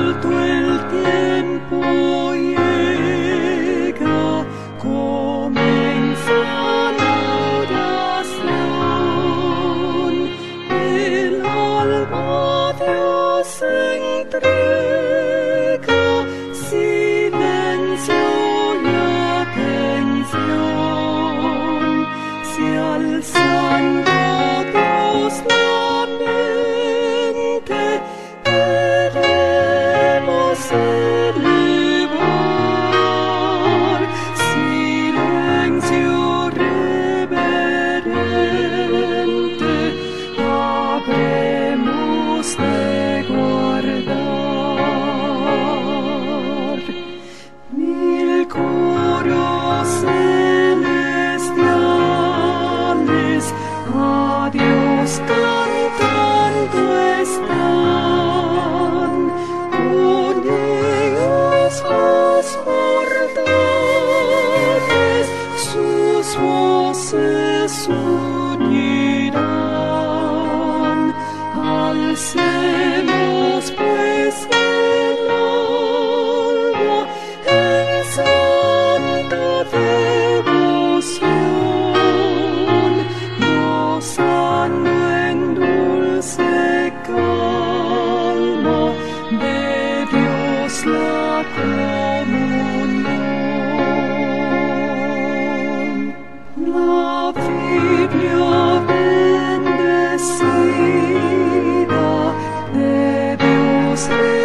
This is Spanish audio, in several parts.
culto el tiempo llega, comienza la oración, el alma Dios entrega, silencio y atención, si alzando Dios la mente queremos elevar, silencio reverente habremos de guardar. Mil coros celestiales a Dios cantando están, con ellos los mortales sus voces unirán. Alcemos pues el alma en santa devoción, gozando en dulce calma de Dios la comunión. La Biblia bendecida de Dios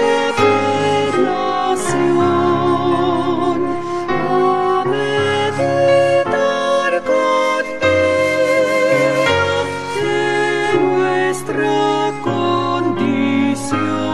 revelación, a meditar con ella de nuestra condición.